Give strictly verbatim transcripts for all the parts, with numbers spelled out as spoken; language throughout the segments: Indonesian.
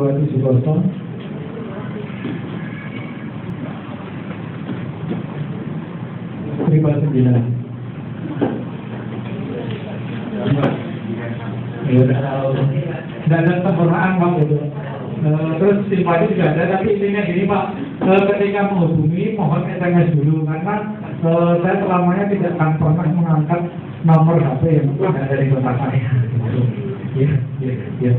dua tujuh nol. Lima sembilan. Ya udah tahu. Tidak ada sempurnaan Pak itu. Uh, terus simpati juga ada, tapi intinya gini Pak, uh, ketika menghubungi mohon S M S dulu karena uh, saya selamanya tidak akan pernah mengangkat nomor H P yang ada dari kontak saya. Iya, iya, iya.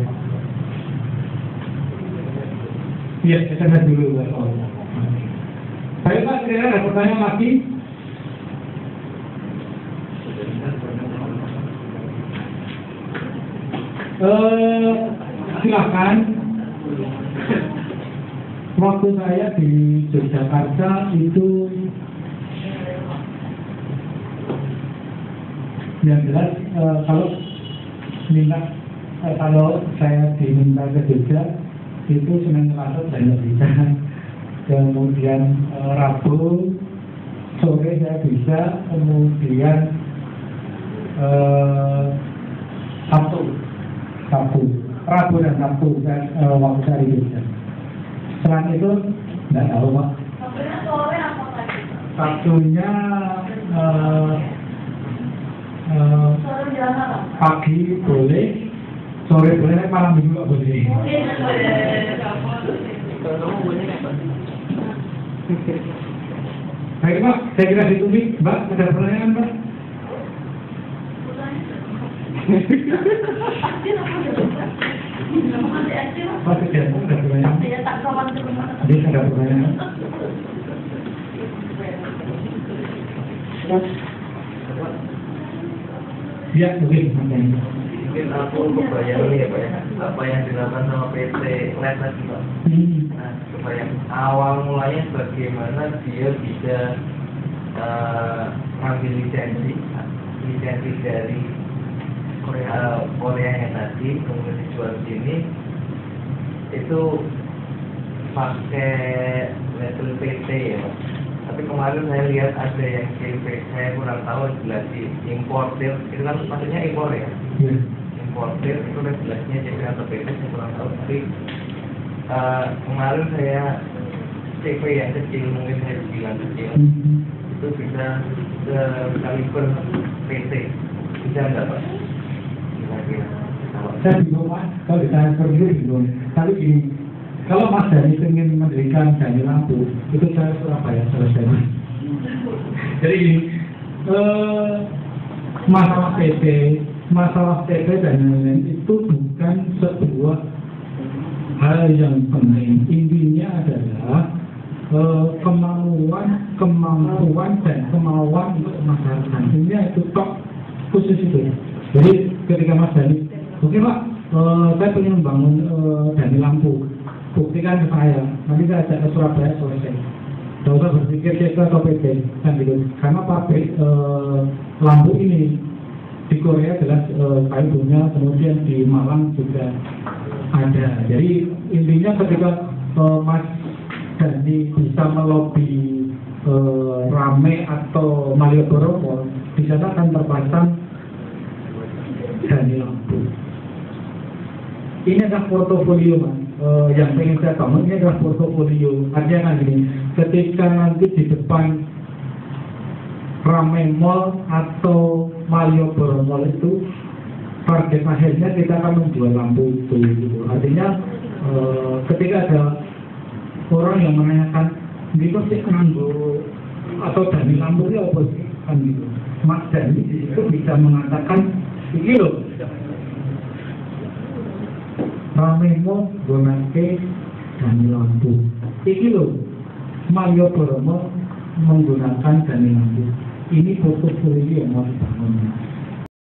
Iya, S M S dulu. Baik Pak, kira-kira ada pertanyaan lagi? Uh, silakan. Waktu saya di Yogyakarta itu yang jelas uh, kalau minta uh, kalau saya diminta ke Jogja itu Senin Selasa saya nggak bisa. Kemudian uh, Rabu sore saya bisa, kemudian uh, Sabtu Sabtu Rabu dan Sabtu dan uh, waktu saya di Jogja. Selain itu, nggak tahu Pak. Sabtunya sore apa lagi? Sabtunya uh, uh, Sore jalan apa? pagi boleh, sore boleh, malam juga boleh. Baik Pak, saya kira itu nih, Mbak, ada pertanyaan Mbak? Pak, tidak ada pertanyaan. Jadi ada pertanyaan. Ya, mungkin. Mungkin aku kebayang nih ya Pak ya, apa yang dilakukan sama P T Lab tadi Pak. Hmm. Nah, kebayang awal mulanya bagaimana dia bisa uh, ngambil lisensi, lisensi dari Korea, Korea yang tadi, kemudian dijual di sini, itu pakai label P T ya Pak. Tapi kemarin saya lihat ada yang P T, saya kurang tahu jelas di importer, itu kan maksudnya impor ya. Yeah. Importer itu regulasinya C P atau P T saya kurang tahu. Tapi uh, kemarin saya C P yang kecil, mungkin saya bilang kecil, Hmm. itu bisa ke kaliber P T, bisa nggak Pak? Kira-kira. Saya bingung Pak, kalau ditanya seperti itu bingung. Tapi gini, kalau Mas Dhani ingin mendirikan Dhani Lampu, itu saya Surabaya selesai. Jadi gini, eh, masalah P T, masalah P T dan lain-lain itu bukan sebuah hal yang penting. Intinya adalah eh, kemauan, kemampuan dan kemauan untuk masyarakat. Intinya itu tok khusus itu. Jadi ketika Mas Dhani, oke Pak, uh, saya ingin membangun uh, Dhani Lampu, buktikan ke saya, nanti saya ajak ke Surabaya selesai. Tidak usah berpikir C K atau P T, kan gitu. Karena pabrik uh, lampu ini di Korea jelas uh, kayu punya, kemudian di Malang juga ada. Jadi intinya ketika uh, Mas Dhani bisa melobi uh, Rame atau Malioboro, di sana akan terpasang Dhani Lampu. Ini adalah portofolio Mas, uh, yang pengen saya bangun ini adalah portofolio. Artinya kan gini, ketika nanti di depan Rame Mall atau Malioboro Mall itu target akhirnya kita akan menjual lampu itu. Gitu. Artinya uh, ketika ada orang yang menanyakan, gitu sih nganggo atau Dhani Lampu itu apa sih? Kan gitu. Mas Dhani itu bisa mengatakan ini loh, Rame Mall gunake Dhani Lampu. Iki loh, Malioboro Mall menggunakan Dhani Lampu. Ini portofolio yang mau dibangun.